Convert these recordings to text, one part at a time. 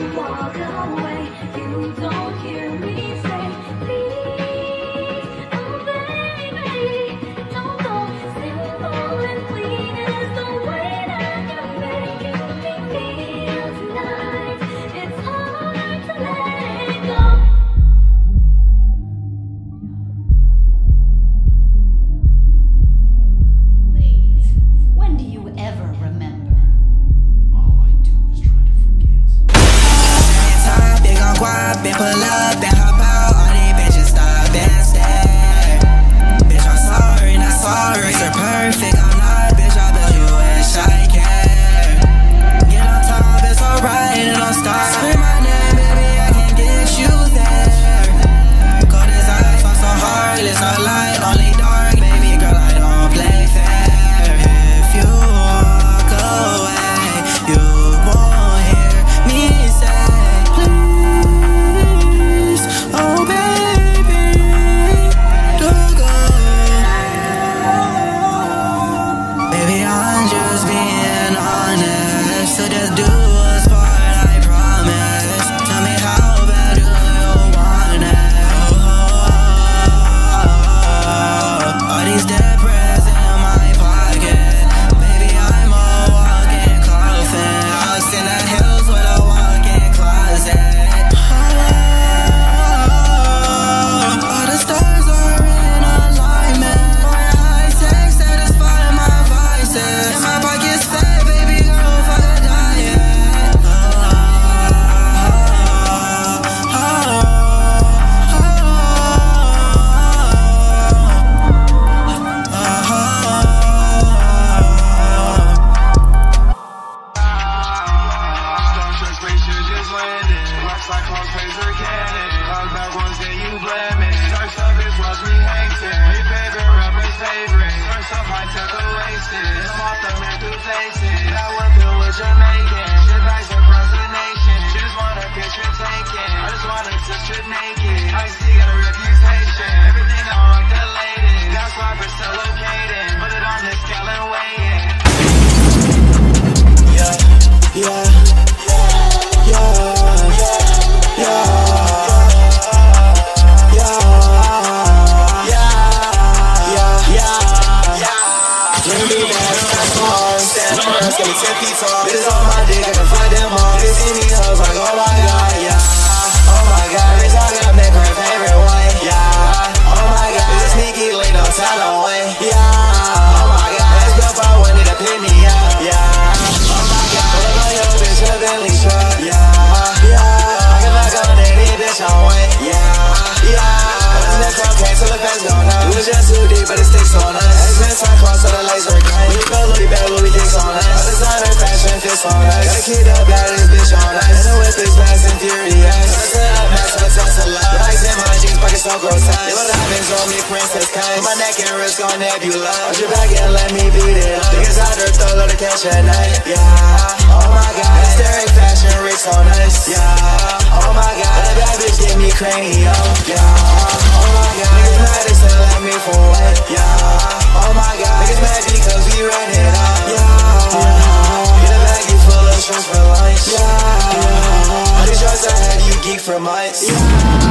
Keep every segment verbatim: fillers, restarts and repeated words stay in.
walk away. You don't hear me say, please, oh baby, don't go. Simple and clean is the way that you're making me feel tonight. It's hard to let go. Please, when do you ever remember? All I do is try to forget. Top, big on guap, and pull up and hop out. All these bitches stop and stare. Bitch, I'm sorry, not sorry. You're perfect, I'm not, bitch. I bet you wish I care. Get on top, it's alright, and don't stop. Scream my name, baby, I can get you there. Cold as ice, I'm so heartless, no light, only dark. Baby girl, I don't play fair. If you walk away, you won't hear me say, please, oh baby, don't go. Baby, I'm just being honest, so just do what's part, I promise. Tell me how bad do you want it? Oh, all these dead prayers in my pocket. Baby, I'm a walking coffin. House in the hills with a walk-in closet. Oh, all the stars are in alignment. My eyes take satisfy my vices. And my pocket's fat, baby girl, fuck a diet. Oh, oh, oh, Star Trek spaceship just landed. Rocks like close laser cannon. Clouds back once, then you blame it. Starts up, it's watch me hang ten. Your favorite rapper's favorite. Starts up, high tech oasis. I'm off the man through faces. That one filled with Jamaican. Shit bags across the nation. She just want a picture taken. I just want her to strip naked. I see got a reputation. Everything I rock the latest. That's why we're still located. Put it on the scale and weigh it. yeah, yeah, yeah, yeah, yeah, yeah, yeah. Let me back, that's hard. Stand on earth, give me ten feet tall. Bitches on my dick, I can fight them all. They see me hoes like, oh my god, yeah. Oh my god, every time I make her favorite way, yeah. Oh my god, it's a sneaky link, no talent way, yeah. Oh my god, let's go for one, need to pick me up, yeah. Oh my god, pull up on your bitch, a Bentley truck, yeah, yeah. I can fuck on any bitch on way, yeah, yeah. Let's make cocaine till the fans go nuts. We was just too deep, but it sticks on us. X-Men time cross on the laser gun. We feel Louis bad, Louis dicks on us. All designer fashion fits on us. Gotta keep the baddest bitch on us. And the whip is fast and furious. Let's set up, max on the Tesla. The ice in my jeans, pockets so gross. They want diamonds on me, princess kind. My neck and wrist on nebula. Watch your back and let me beat it up. Niggas out there throw low to catch at night. Yeah, oh my god. Hysteric fashion rigs on us. Yeah, oh my god. That bad bitch give me cranium. Yeah, oh my god. Niggas mad they still let me for what? Yeah, oh my god. Niggas mad because we ran it up. Yeah, get a baggie full of shrimps for lunch. Yeah, all these drugs I had you geek for months. Yeah,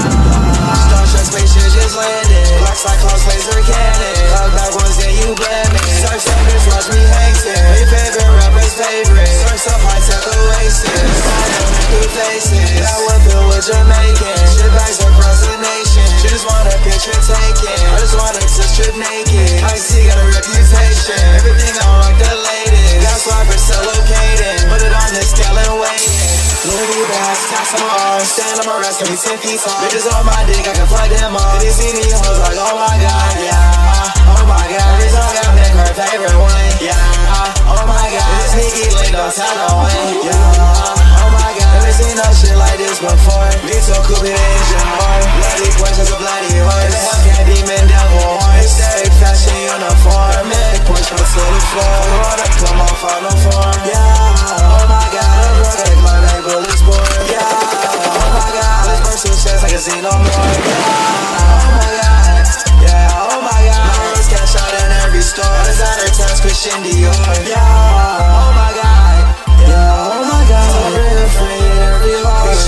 Star Trek spaceship just landed. Black cyclones laser cannon. Clouds back once, then you blame it. Starts up, bitch, watch me hang ten. Your favorite rapper's favorite. Starts up, high tech oasis. I know the new faces. That one filled with Jamaican. Shit bags across the nation. She just want a picture taken. I just want her to strip naked. I see got a reputation. Everything I rock the latest. That's why we're still located. Put it on the scale and weigh it. Louis bags, tax on my arms. Stand on my rest, give me ten feet tall. Bitches on my dick, I can fuck them all. They see me hoes like, oh my god, yeah. Oh my god, every song I make her favorite one, yeah. Oh my god, it's sneaky link, don't tell no one, yeah. Oh my god, never seen no shit like this before. Me so cool, it ain't your heart. Bloody questions, a bloody horse. The Hellcat demon, devil horn. Hysteric fashion uniform. Dramatic Porsche from the city floor. The water come off on no form, yeah. Oh my god, the rocket, my neck bullet sport, yeah. Oh my god, this person chest like a xenomorph, yeah. Oh my god, yeah. Oh my god, my rose cash out in every store. Designer times Christian Dior, yeah. Oh my god, yeah. Oh my god, so real free every heart.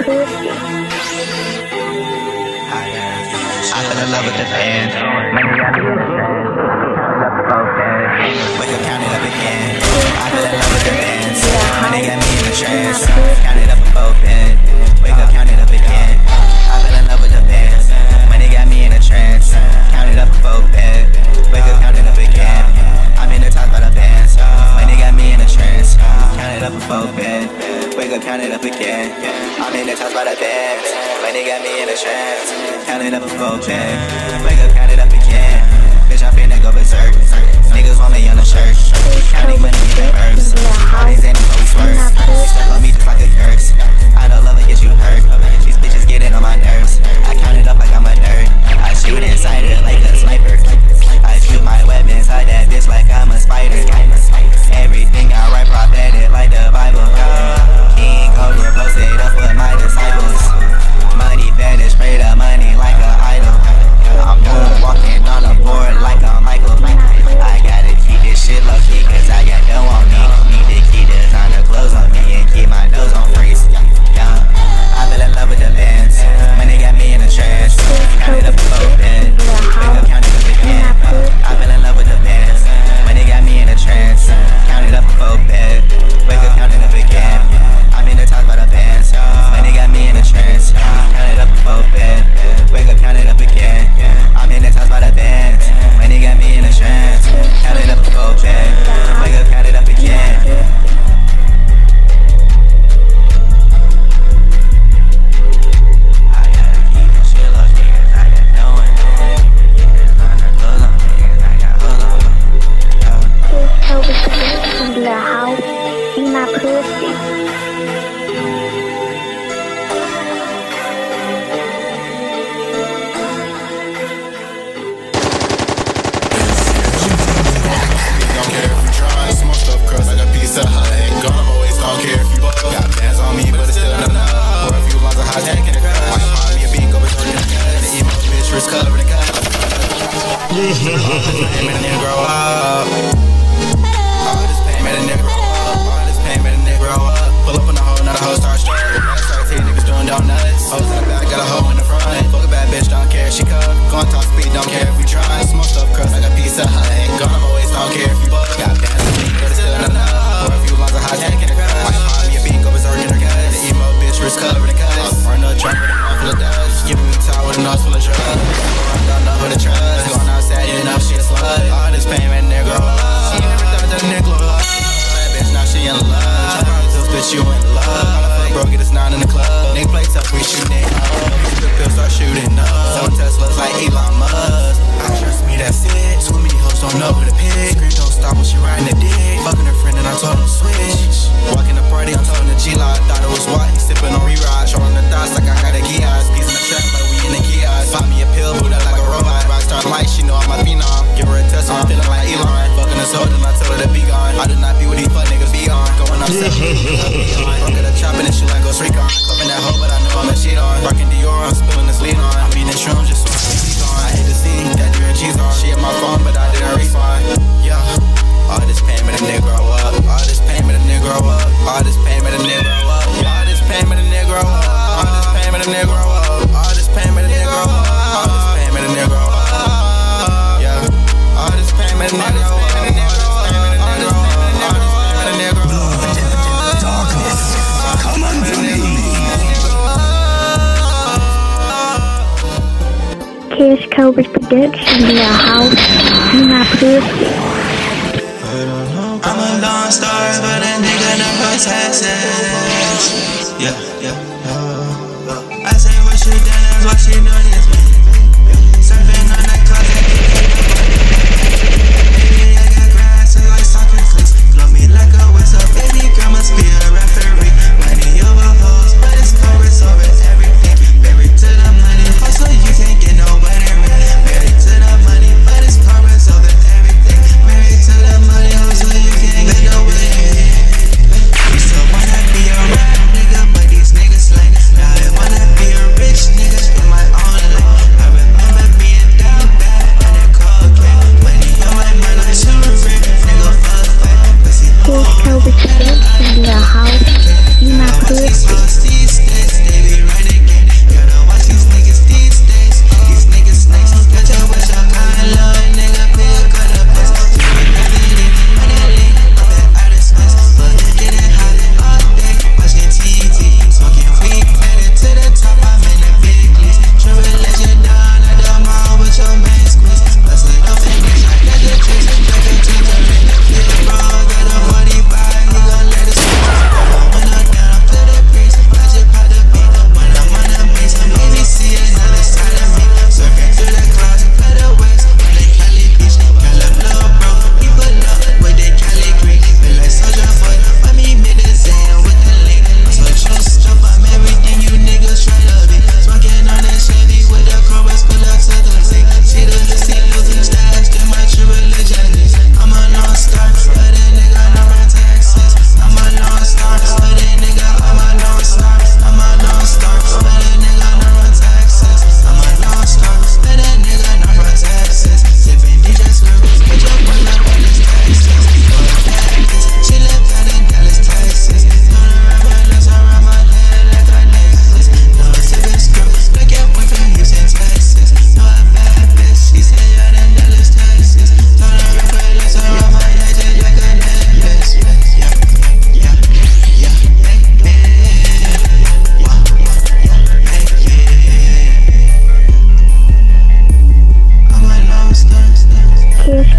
pussy. I fell in love with the band. Money got me in the trance. Love the both days. Wake up, count it up again. I fell in love with the bands. Money got me in the trance. Count it up for both ends. Wake up, count it up again. I fell in love with the bands. Money got me in a trance. Count it up for both ends. Wake up, count it up again. I'm in the top by the bands. Money got me in a trance. Count it up for both ends. Wake up, count it up again. I'm in the top by the bands. Money got me in a trance. Count it up for both ends. Wake up, count it up again. Bitch, I finna go berserk. Niggas want me on the shirt. Counting money in the herbs. All these animals always swerve. She stuck on me just like a curse. I don't love it, get you hurt. These bitches getting on my nerves. I count it up like I'm a nerd. I shoot inside it like a sniper. I shoot my weapons, hide that bitch like I'm a spider. Everything I write prophetic like the Bible. King Cobra posted up with my disciples. Money fetish, pray the money like an idol. I'm moonwalking on the board like a Michael. I gotta keep this shit low key cause I got dough on me. Need to keep designer clothes on me and keep my nose on freeze. Yeah, I fell in love with the bands. Money got me in a trance. Count it up for both ends. Wake up, count it up again. I fell in love with the bands. Money got me in a trance. Count it up for both ends. Wake up, count it up again. I'm in the top by the bands. Money got me in a trance. Count it up for both ends. Wake up, count it up again. I'm in the top by the bands. Money got me in a trance. Count it up for both ends. Wake up, count it up again. From the house, be my pussy. Don't care if you try, smoke stuff crust like a piece of hot. Ain't gonna always don't care if you both got bands on me, but it's still not enough. Or a few lines of hot tank in the cut. Watch behind me a beat, go between the cut. The emo bitch wrist covered in cut. Hey, man, then grow up. All this pain made a nigga grow up. All this pain made a nigga grow up. Pull up on the hoe, now the hoe start straight. Start seeing niggas doing donuts. Hoes in the back, got a hoe in the front. Fuck a bad bitch, don't care if she cut. Gon' talk speed, don't care if we try. Smoke stuff crust like a piece of hot. Ain't gonna always don't care if you buck. Got bands on me, but it's still not enough. Or a few lines of hot tank in the cut. Watch behind me a beat, go berserk in her guts. The emo bitch wrist covered in cuts. Run up trunk with a gun full of dust. Giving me time with a nose full of drugs. Run down up with a trust. Going outside, you know she a slut. All this pain made a nigga grow up. She never thought that a nigga grow up. That bitch now she in love. Bitch, you in love. Bro, get us nine in the club. Nigga play tough, we shooting it up. The pills start shooting up. Selling Teslas like Elon Musk. I trust me, that's it. Too many hoes don't know who the pig. Scream don't stop when she riding the dick. Fucking her friend and I told him to switch. Walking the party, I'm telling the G-Lot. Thought it was what? He sipping on re-ride. Showing the dots like I got a kiosk. Peas in the trap, but we in the kiosk. Find me a pill, boot up like a robot. Rockstar light, she know I'm a phenom. Give her a test, I'm feeling like Elon. Fucking us hoes, and I told her to be gone. I do not be what these fuck niggas be on. Going up seven. Fuck at a chopping and shit like Ghost Recon. Clubbing that hoe, but I know I'm a cheat on. Rockin' Dior, I'm spilling this lean on. I'm eating shrooms just so I can be gone. I hate to see that you're in cheese on. She hit my phone, but I didn't respond. Yeah. All this pain made a nigga grow up. All this pain made a nigga grow up. All this pain made a nigga grow up. All this pain made a nigga grow up. All this pain made a nigga grow up. All this pain made a nigga grow up. All this pain made a nigga grow up. Yeah. All this pain made a nigga grow up. Come unto me. Cash Cobras Production in the house, be my pussy. I'm a lone star, but a nigga never passes. Yeah, yeah, yeah. I say what you done, what you doing is me. Surfing on that closet. Baby, I got grass, I like soccer clicks. Blow me like a whistle, baby girl must be a referee. Money over hoes, but it's chorus over everything. Married to the money, hustle, you can't get no better. Married to the money, but it's chorus over everything. Married to the money, hustle, you can't get no better. Used to wanna be a rap nigga, but these niggas lame. Now I wanna be a rich nigga in my own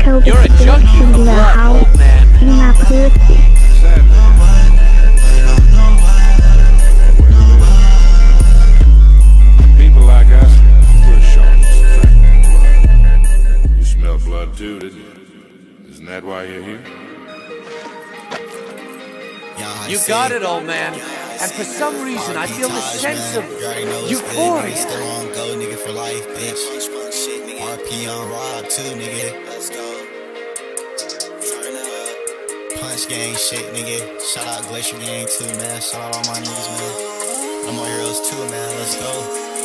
Kobe You're a bitch junkie in of the love, house. old man. You my pussy. People like us push on this. You smell blood too, didn't you? Isn't that why you're here? You got it, old man. And for some reason, I feel the sense of euphoria. Still on go, nigga, for life, bitch. R P on Rob, too, nigga. Let's go. Punch gang shit, nigga. Shout out Glacier Gang, too, man. Shout out all my niggas, man. No more heroes, too, man. Let's go.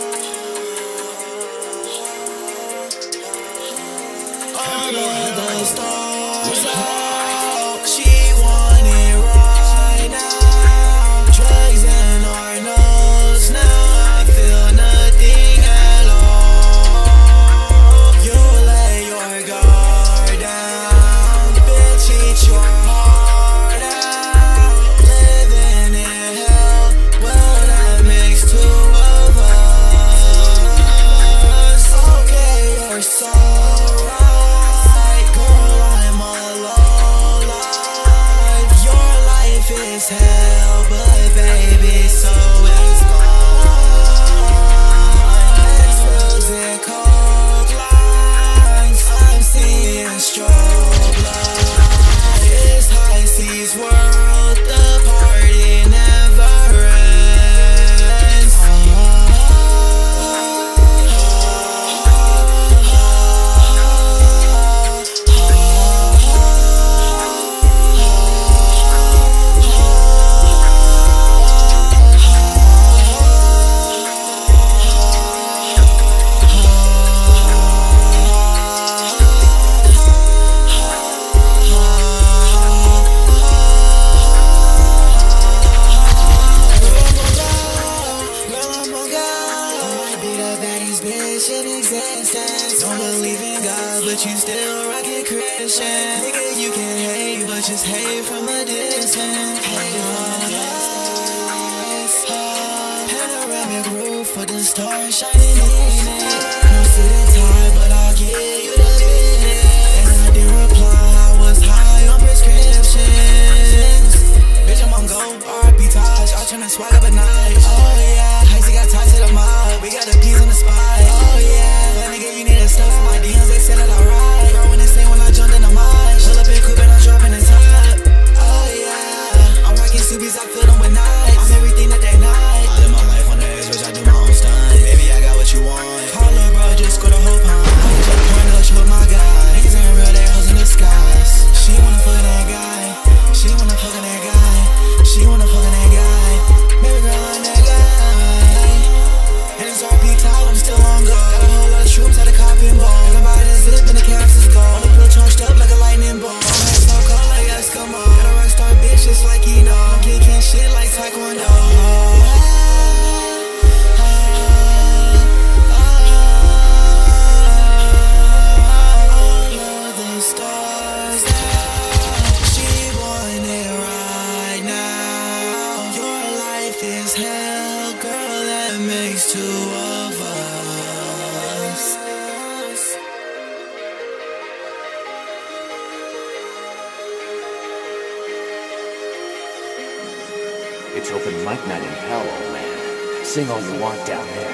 All of the stars out. She want it right now. Drugs in our nose now. I feel nothing at all. You lay your guard down. Bitch, eat your heart out. Living in hell. Well, that makes two of us. Okay, you're so right. Girl, I'm a low life. Your life is hell, but baby, so is mine. X-rays and coke lines. I'm seeing strobe light. It's high seas world. The party never ends. Girl, I'm on God. I might be the baddest bitch in existence. Don't believe in God, but you still rockin' Christian. Nigga, you can hate, but just hate from a distance. Hate from a distance. Panoramic roof with the stars shining in it. No suit and tie, but I'll give you the business. And I did reply, I was high on prescriptions. Bitch, I'm on go, R P Taj, I'm tryna swag up a notch. Oh yeah, Heisey got ties to the mob, we got the peas on the spot. Oh yeah, that nigga, you need a stuff for my D Ms, they said that I ride. Bro, when they say when I jumped in the mosh, pull up in coupe and I'm dropping the top. Oh yeah, I'm rocking Subies, I fill them with knives. I'm everything that they not. I live my life on the edge, bitch, I do my own stunt. Baby, I got what you want. Call her, bro, just go the whole pond. I was just pouring up, she with my guy. Niggas ain't real, they hoes in disguise. She wanna fuck that guy. She wanna fuck that guy. She wanna fuck that guy. Baby girl, I'm that guy. And it's R P Tile, I'm still on go. Got a whole lot of troops at the copping ball. And I'm by the zip and the caps is gold. On the pill charged up like a lightning bolt. My head so cold like Eskimo. Got a rock star bitch just like Eno. I'm kicking shit like Taekwondo. All of the stars out. She want it right now. Your life is hell, girl, that makes two of us. It's open mic night in hell, old man. Sing all you want down there.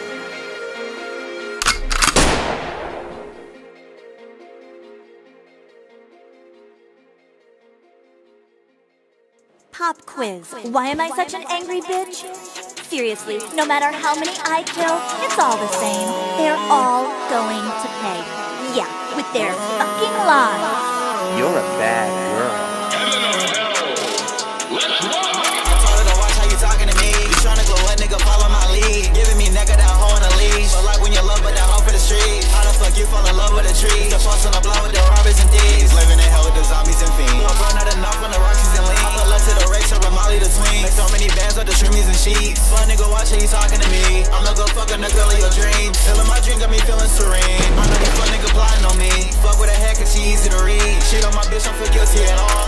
Pop quiz. Why am I such an angry bitch? Seriously, no matter how many I kill, it's all the same. They're all going to pay. Yeah, with their fucking lives. You're a bad girl. I told her to watch how you talking to me. You tryna glow a nigga, follow my lead. Giving me nigga that hoe on a leash. But like when you love, but that hoe for the street. How the fuck you fall in love with a tree? The fuss on the block with the robbers and thieves. Living in hell with the zombies and fiends. No bro, not enough on the Roxys and lean. I put love to the race, up with Molly the tween. Make so many bands with the streamies and sheets. Fun nigga, watch how you talking to me. I'm the good fucking the girl of your dreams. Feeling my dream got me feeling serene. I know you fun nigga plotting on me. Fuck with a head cause she easy to read. Shit on my bitch, don't feel guilty at all.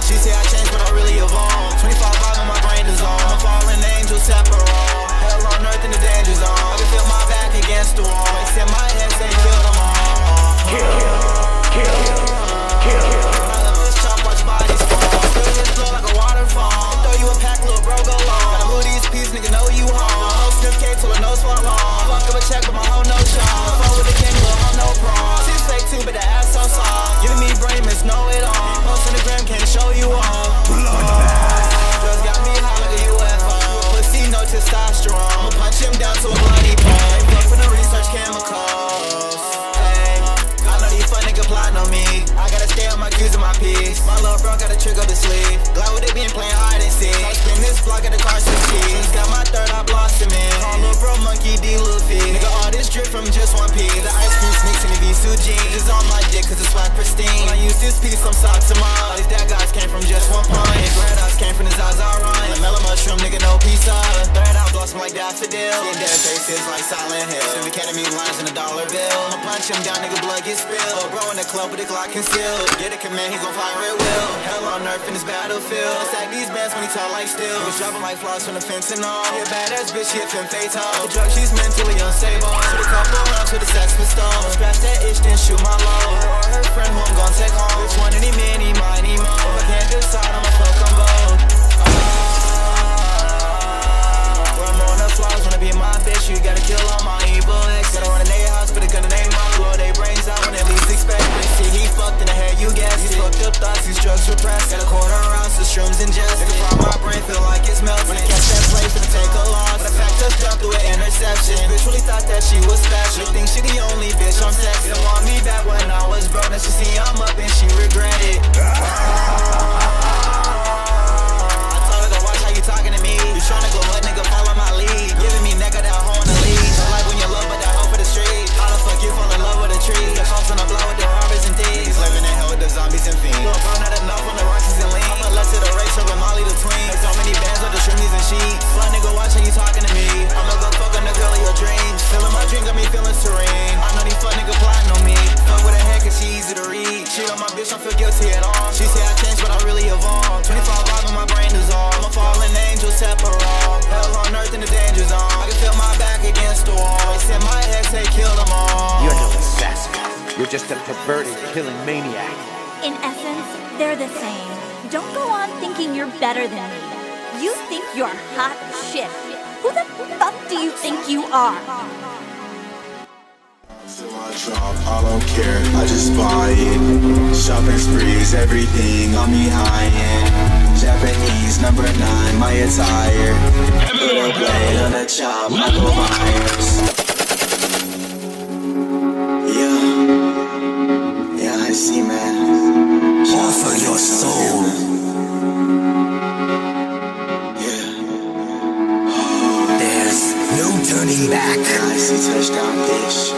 piece. My little bro got a trick up his sleeve. Glad with it been playing hide and seek. I spin this block at the car switch keys. Got my third eye blossoming. Call little bro monkey D Luffy. Nigga, all this drip from just one piece. The ice cream sneaks in the V two jeans. It's on my dick cause it's swag pristine. When I use this piece, I'm socks to mine. All these dad guys came from just one point. His red eyes came from the Zaza run. The mellow mushroom, nigga, no pizza. Third eye blossom like daffodil. Seeing dead faces like Silent Hill. Soon became me lines in a dollar bill. I'ma punch him down, nigga, blood get spilled. Bro in the club with the Glock concealed. Get a command, he gon' fire at will. Hell on earth in this battlefield. Stack these bands when he talk like steel. He was dropping like flies from the fence and all. She a badass bitch, she a femme fatale. The drug, she's mentally unstable. Shoot a couple rounds with a sex pistol. Scratch that itch, then shoot my low. Or her friend who I'm gon' take home. Which one any man, he mine, he mo. If I can't decide, I'ma fuck them both. Flaws wanna be my bitch, you gotta kill all my evil ex. Gotta run in their house, put a gun in their mouth, blow their brains out when they least expect it. See, he fucked in the head, you guess. These fucked up thoughts, these drugs repressed. Got a quarter ounce of shrooms ingest. Nigga, fry my brain, feel like it's melting. When I catch that play, finna take a loss. But the fact just jumped through an interception. Bitch really thought that she was special. They think she the only bitch I'm sexy. Don't want me back when I was broke. Now she see I'm up and she regret it. Talking to me, you tryna go what nigga follow my lead. Giving me neck of that hoe on the leash. I like when you love but that hoe for the street. How the fuck you fall in love with a tree? The house on the blow with the robbers and thieves. Living in hell with the zombies and fiends. Little bro not enough on the Roxys and lean. I'm less to the race over Molly the tween. Like so many bands with the shrimmies and sheets. Fly nigga watching you talking to me. I'ma go fuck on the girl of your dreams. Feeling my dream got me feeling serene. I know these fuck nigga plotting on me. Fuck with a head cause she easy to read. Cheat on my bitch, don't feel guilty at all. She say I changed but I really evolved. twenty-five live in my brain dissolved. I'm a fallen angel separate. Hell on earth in the danger zone. I can feel my back against the wall. They said my head say kill them all. You're no assassin. You're just a perverted, killing maniac. In essence, they're the same. Don't go on thinking you're better than me. You think you're hot shit. Who the fuck do you think you are? I drop, I don't care, I just buy it. Shopping sprees, everything on me high-end. Japanese, number nine, my attire. Put a blade on a chop, Michael Myers. Yeah, yeah, I see, man. Offer your soul. Yeah. There's no turning back. I see touchdown, bitch.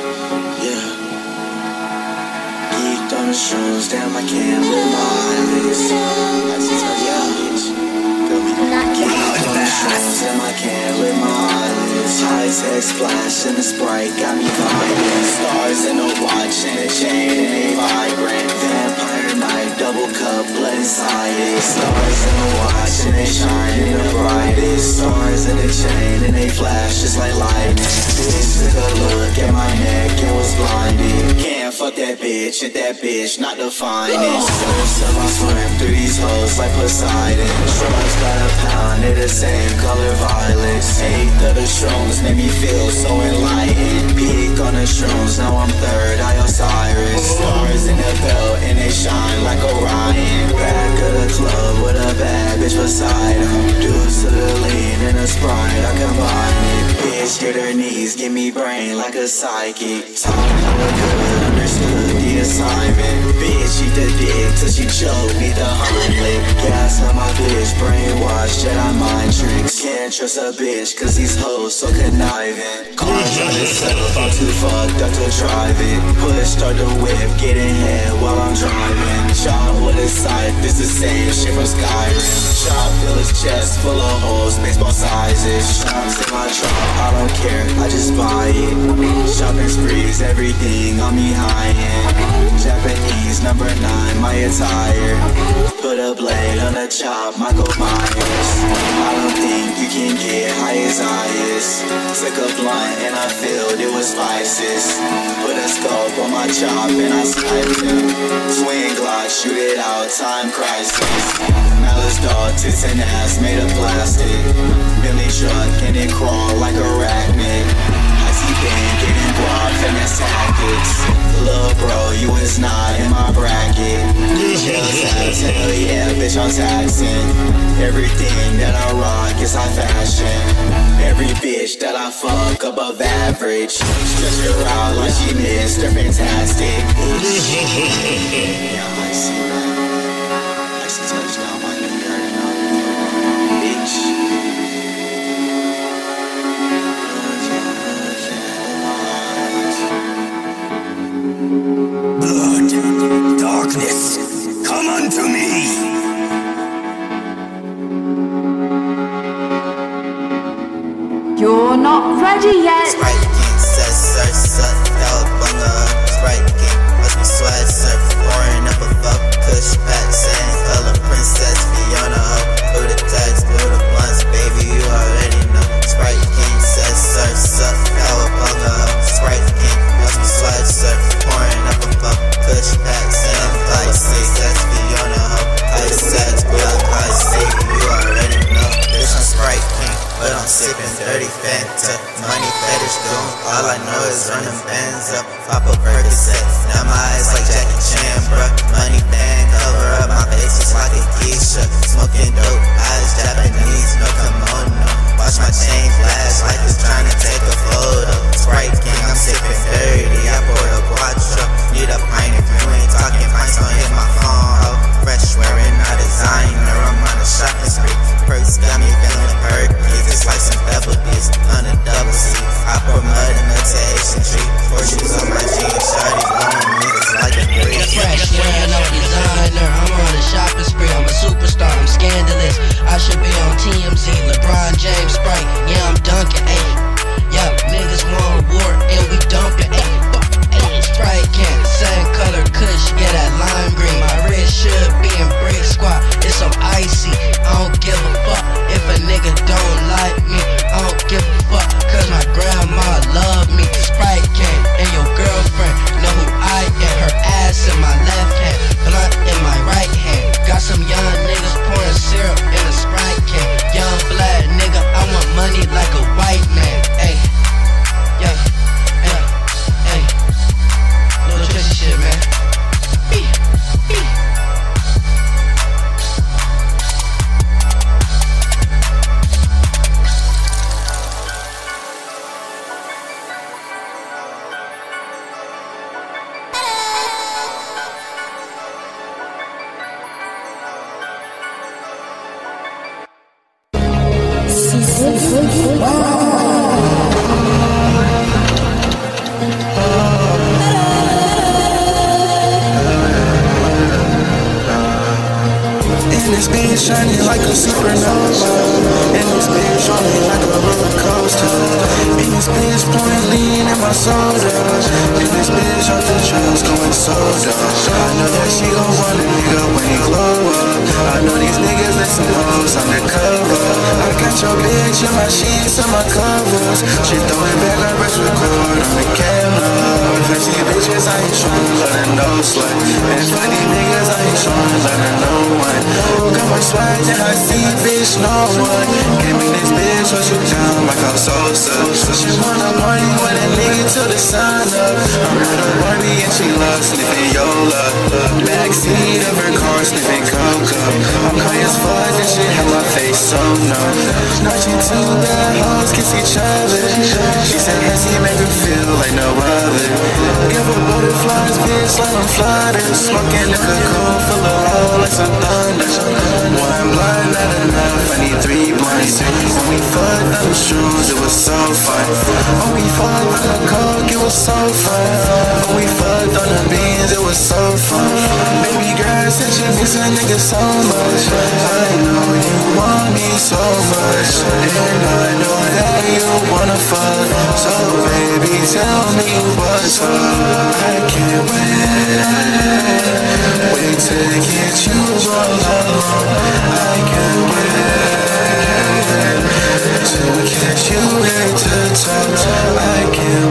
On the shrooms, damn, I can't live my lips. I see touchdown, bitch. Feel me? Geeked on the shrooms, damn, I can't live my lips. High tech splash and the Sprite got me vibing. Stars in a watch and a chain and they vibrant. Vampire night, double cup, blood inside it. Stars in a watch and they shine in the brightest. Stars in a chain and they flash just like lightning. Bitch took a look at my neck and was blinded. Can't fuck that bitch, hit that bitch, not the finest. So I swim through these hoes like Poseidon. Drugs got a pound, they the same color violets. Eighth of the shrooms made me feel so enlightened. Peak on the shrooms, now I'm third, I Osiris. Stars in the belt and they shine like Orion. Back of the club with a bad bitch beside him. Deuce to the lean and a Sprite, I combine it. Bitch hit her knees, give me brain like a psychic. Talk hella good, understood the assignment. Bitch eat the dick till she choke, need the Heimlich. Gas on my bitch, brainwashed, Jedi mind tricks. Can't trust a bitch cause these hoes so conniving. Car drive itself, I'm too fucked up to drive it. Push, start the whip, get in head while I'm driving. Chop with a scythe, this the same shit from Skyrim. Chop fill his chest full of holes, baseball sizes. Shots in my trunk, I don't care, I just buy it. Shopping sprees, everything on me high-end. Japanese, number nine, my attire. Put a blade on a chop, Michael Myers. I don't think you can get high as I is. Took a blunt and I filled it with spices. Put a scope on my chop and I sniped him. Swing Glock, shoot it out, time crisis. Malice dog, tits and ass made of plastic. Billy truck and it crawl like arachnid. Icy band, getting guap and that's tactics. Lil' bro, you is not in my bracket. Hell yeah, bitch, I'm taxing. Everything that I rock is high fashion. Every bitch that I fuck above average. Stretch her out like she Mister Fantastic. Yeah, I see that. all I know is run them bands up, pop a Percocet. Now my eyes like Jackie Chan, bruh. Money band cover up my face just like a geisha. Smoking dope, eyes Japanese, no kimono. Watch my chain flash like it's trying to take a photo. Sprite King, I'm sipping dirty, I poured a quattro. Need a pint if you ain't talking pints, don't hit my phone, ho. Fresh wearing a designer, I'm on a shopping spree. Perks got me feeling perky, just like some pebble beats on a double C. I pour mud in the Tahitian tree, horseshoes on my jeans, shawty blowing me just like a breeze. Fresh wearing no designer, I'm on a shopping spree. I'm a superstar, I'm scandalous. I should be on T M Z, LeBron James, Sprite. Yeah, I'm dunking, ayy. Yeah, niggas want war and we dumping, ayy. Sprite can, same color kush, yeah, that lime green. My wrist should be in brick squad, it's so icy. I don't give a fuck if a nigga don't like me. I don't give a fuck, cause my grandma love me. Sprite can, and your girlfriend know who I am. Her ass in my left hand, blunt in my right hand. Got some young niggas pouring syrup in a Sprite can. Young black nigga, I want money like a white man. Ayy, yeah, ayy, ayy. Little Trisha shit, man. Beep, beep. This bitch shining like a supernova, and this bitch rolling like a roller coaster. And this bitch pouring lean in my soda, and this bitch off the drugs going soda. I know that she gon' want a nigga when he glow up. I know these niggas that some hoes undercover. I got your bitch in my sheets and my covers. She throwing back her breast record on the camera. Fancy bitches, I ain't tryna let her know slut. And funny niggas, I ain't tryna let her know one. Got my swag and I see bitch, no one. Give me this bitch, what you down like I'm Sosa. She wanna party with a nigga till the sun up. I'm at a Barbie and she loves sniffing Yola. Backseat of her car sniffing Coca. I'm high as fuck and she had my face so numb. Now she two bad hoes kiss each other. She said Hennessy make her feel like no other. Give her butterflies, bitch, like I'm flooded. Smoking a cocoon full of hole like some thunder. One blunt, not enough, I need three blunts. When we fucked on the shrooms, it was so fun. When we fucked on the coke, it was so fun. When we fucked on the beans, it was so fun. Baby girl, since you miss a nigga so much, I know you want me so much, and I know that you wanna fuck. So baby, tell me what's up. I can't wait, wait to get you alone. I can't wait to catch you head to toe. I can't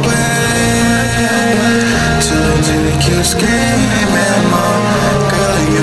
wait to make you scream and moan. Girl, you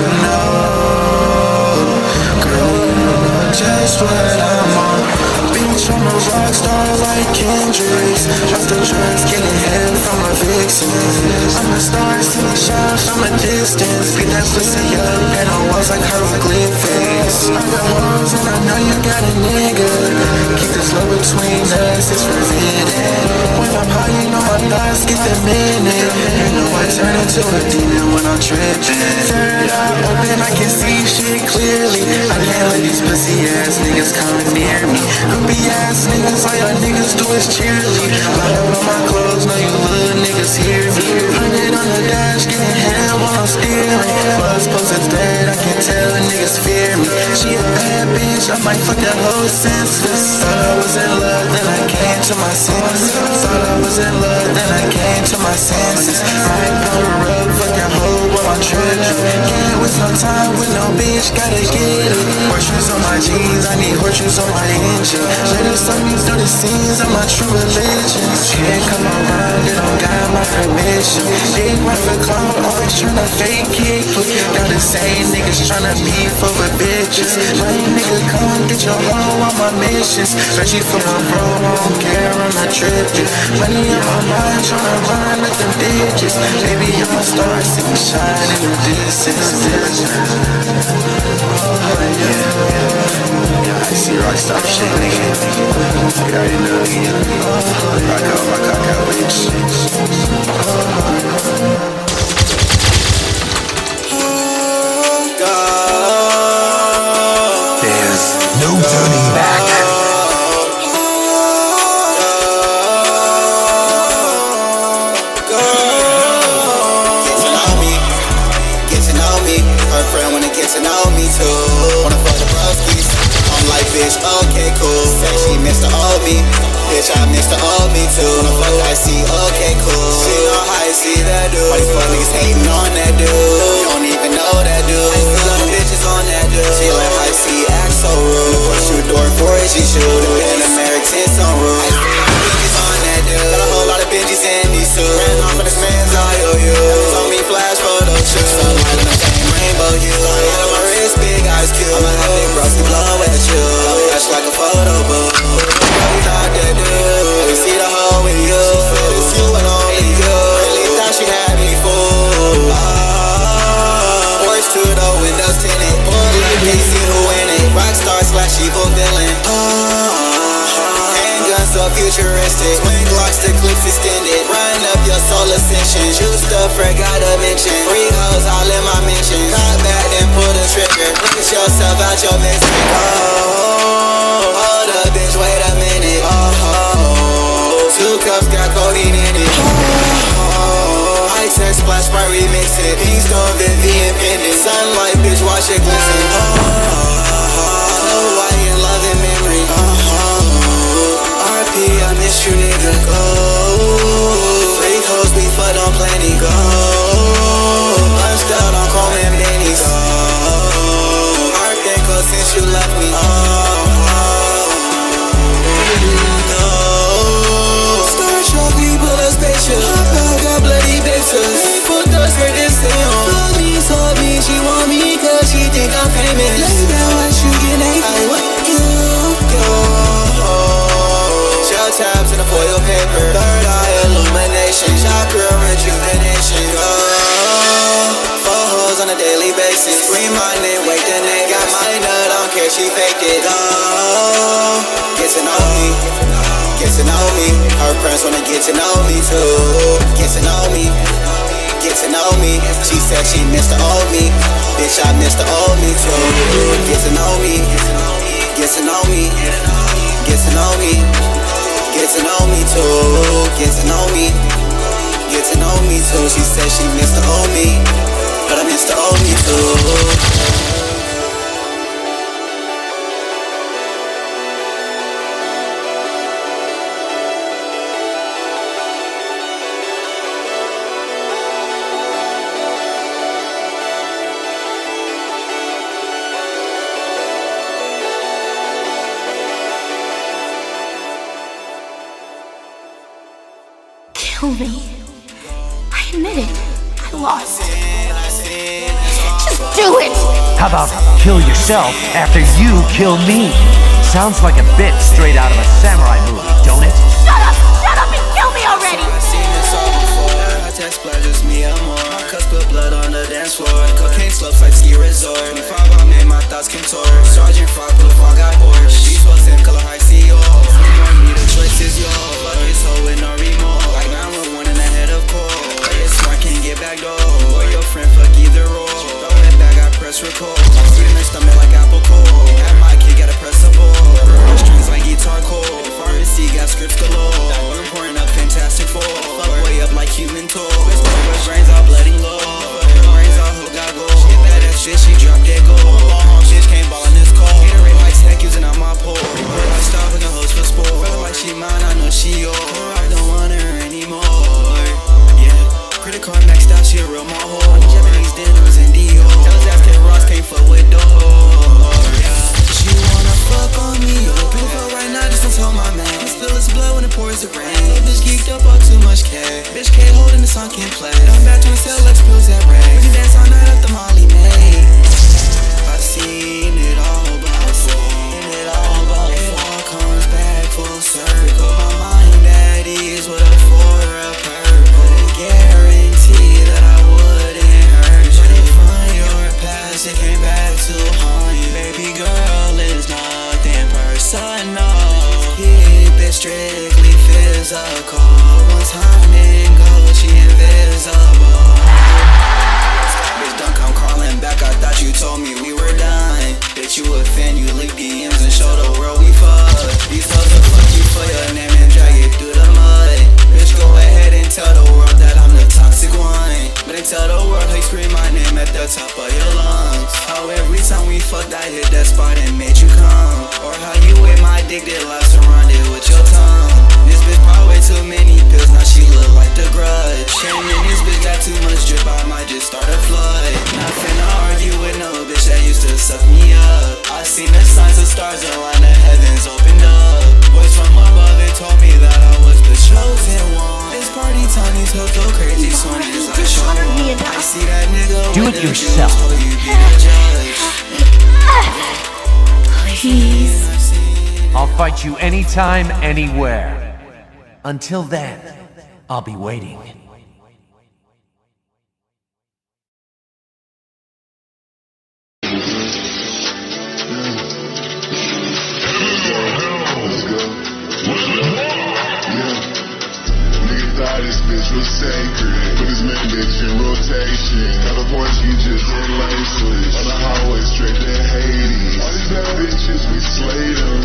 know, girl, you know just what I'm on. Bitch, I'm a rock star like Kendrick. Off the drugs, getting head from a vixen. I'm a star, see me shine from a distance. Beat that pussy up, and I was like hieroglyphics. I got hoes and I know you got a nigga. Keep this love between us, it's forbidden. When I'm high, you know my thoughts get the minute. You know I turn into a demon when I'm tripping. Third eye open, I can see shit clearly. I can't let these pussy ass niggas come near me. Goopy ass niggas, all y'all niggas do is cheerlead. Light up on my clothes, know you little niggas hear me. Hundred on the dash, getting head while I'm steering. Buzz posted dead, I can tell niggas fear me. She a bad bitch, I might fuck that whole senseless. Thought I was in love, then I came to my senses. Thought I was in love, then I came to my senses. Might go to rub, fuck that hoe while I'm tripping. Can't waste no time with no bitch, gotta get it. Portraits on my my jeans, I need horseshoes on my engine. Let us suck me through the scenes of my true religion. Can't come around, they don't got my permission. They run for clout, always tryna fake it. Got the same niggas tryna beef over bitches. My nigga, come get your hoe on my missions. Especially for my bro, I don't care, I'm not tripping. Money on my mind, tryna run at them bitches. Baby, I'm a star, see me shine in the distance. Oh, yeah. I see rockstar shit, nigga. You already know. Rock out, rock out, got bitch. There's no turning back. Bitch, okay, cool. Say she missed the old me. Bitch, I missed the old me too. Wanna fuck I see, okay, cool. She know how I see that dude. Why these fuck niggas hating on that dude? You don't even know that dude. I feel like bitches on that dude. She like how I see, act so rude. The push through door for it, she shoot. And Americans on rule. I feel like bitches on that dude. Got a whole lot of bitches in these suits. Ran off of this man's I O U. It's on me flash photo shoot. Sunlight in the same rainbow hue. Light on my wrist, big eyes cute. I'ma have big bros to blow at you. Flash like a photo booth. You not that dude. I can see the hole with you. She said it's you and only you. Really thought she had me fooled. Ah, Porsche to the windows tinted. Like they see who in it. Rockstar slash evil villain. Ah, handguns so futuristic. Swing glocks to clips extended. Run up your soul ascension. Juiced up, forgot to mention. Free hoes all in my mention. Caught back then pull the trigger. Push yourself out your basement. Oh, hold up, bitch, wait a minute. Oh, two cups got codeine in it. Oh, high tech splash, sprite remix it. Pink Stone, Vivian pendant. Sunlight, bitch, watch it glisten. Oh, Snow White in love and memory. Oh, R P, I miss you, nigga. Go. Freak hoes, we fuck on plenty. Go. Punched out on chrome and bennies. Go. Heart been cold since you left me. Oh. I got bloody bitches. Fucked us for this thing. Fuck me, told me she want me cause she think I'm famous. Lay down, watch you get naked. I want you, yo. Shell tabs in the foil paper. Third eye illumination. Chakra rejuvenation. Go. Four hoes on a daily basis. Scream my name, wake the name. Got my nut, don't care, she faked it. Go. Get to know me. Get to know me, her friends wanna get to know me too. Get to know me, get to know me. She said she missed the old me. Bitch, I missed the old me too. Get to know me, get to know me, get to know me, get to know me too. Get to know me, get to know me too. She said she missed the old me, but I missed the old me too. Kill me. I admit it. I lost. Just do it! How about kill yourself after you kill me? Sounds like a bit straight out of a samurai movie, don't it? Shut up! Shut up and kill me already! I've seen this all before. I text pleasures me and more. My cuss put blood on the dance floor. Cocaine slopes like ski resort. twenty-five I made my thoughts contort. Sergeant Frog, blue fog, got bored. She's for same color, high C O. Someone need a choice is yours. Fuck this hoe with no remote. Like nine one one in the head of cold. Play it smart, can't get back door. Or your friend, fuck either role. Throw it back, I press record. See in the stomach like apple cold. At my kid, gotta press a ball. Strings like guitar cold. Pharmacy got scripts galore. I'm pouring up Fantastic Four. Fuck way up like human toll. Brains all bloody low. Brains all who got gold. She bad as shit, she dropped that gold. Bitch can't ball in this cold. Haterade like tech using out my pole. Record like stop with a host for sport. Feel like she mine, I know she yours. I don't want her anymore. Yeah, credit card maxed out, she a real mall whore. Japanese dinners and Dior. Tell his ass Ken Ross can't fuck with door. Yeah, she you wanna fuck on me? You look beautiful right now, just don't tell my man. I spill his blood when it pours the rain. Little bitch geeked up on too much K. Bitch K holding the sun can't play. I'm back to a cell, let's pills that rain. We can dance all night at the Molly May. I've seen it all before. It all before. It all comes back full circle. My mind at ease with a four a purple. They guarantee that I wouldn't hurt you. But if from your past it came back to haunt you. Baby girl, it's nothing personal. Keep it strictly physical. One time and go, she invisible. Bitch, don't come crawling back, I thought you told me we were done. Bitch, you a fan, you leak D Ms and show the world we fuck. These hoes will fuck you for your name and drag it through the mud. Bitch, go ahead and tell the world that I'm the toxic one. But then tell the world how you scream my name at the top of your lungs. How every time we fucked I hit that spot and made you come. Or how you with my dick that lies surrounded with your tongue. This bitch probably too many pills, now she look like the Grudge. Shame in this bitch got too much drip, I might just start a flood. Not finna argue with no bitch that used to suck me up. I seen the signs of stars around the heavens opened up. Voice from above, it told me that I was the chosen one. It's party time, these hoes go crazy, soon as I show up. I see that nigga Do it yourself. Please. I'll fight you anytime, anywhere. Until then, I'll be waiting. This bitch was sacred. Put this man bitch in rotation. Got a Porsche, just hit lane switch. On the highway straight to Hades. All these bad bitches, we slayed them.